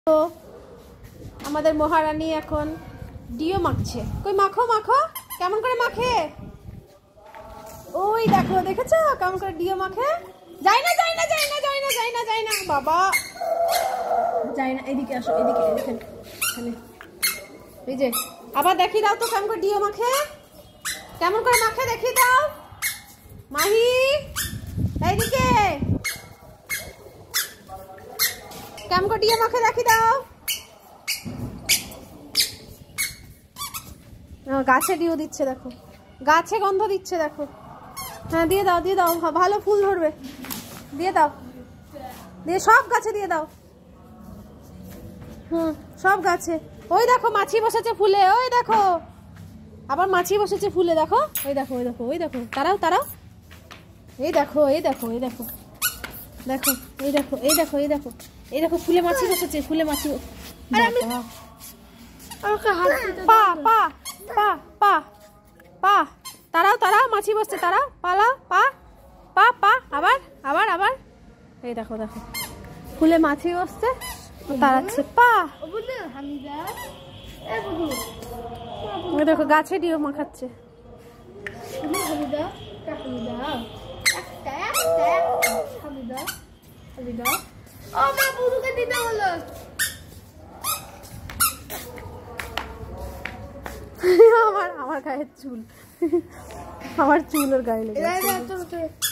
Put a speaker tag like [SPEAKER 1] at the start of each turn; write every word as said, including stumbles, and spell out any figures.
[SPEAKER 1] তো আমাদের মহারানী এখন ডিও মাখছে। কই মাখো মাখো, কেমন করে মাখে? ওই দেখো, দেখেছো কেমন করে ডিও মাখে? যাই না যাই না যাই না যাই না যাই না যাই না বাবা, যাই না। এদিকে আসো, এদিকে এখানে এখানে এই যে আবার দেখিয়ে দাও তো কেমন করে ডিও মাখে, কেমন করে মাখে দেখিয়ে দাও মাহি। এইদিকে কেমন করে ডিও মাখে দেখিয়ে দাও। গাছে ডিও দিচ্ছে দেখো, গাছে গন্ধ দিচ্ছে দেখো। হ্যাঁ দিয়ে দাও দিয়ে দাও, ভালো ফুল ধরবে, দিয়ে দাও, দিয়ে সব গাছে দিয়ে দাও। হুম সব গাছে। ওই দেখো মাছি বসেছে ফুলে, ওই দেখো আবার মাছি বসেছে ফুলে, দেখো ওই দেখো ওই দেখো ওই দেখো, তারাও তারাও, এই দেখো এই দেখো এই দেখো দেখো এই দেখো এই দেখো এই দেখো এই দেখো ফুলে মাছি বসেছে, ফুলে মাছি। পা পা পা পা পা তারাও তারাও, মাছি বসছে তারাও, পালাও পা পা পা আবার আবার আবার, এই দেখো দেখো ফুলে মাছি বসছে তাড়াচ্ছে পা। ওই দেখো গাছে ডিও মাখাচ্ছে। আমার আমার গায়ের চুল, আমার চুল ওর গায়ে লেগে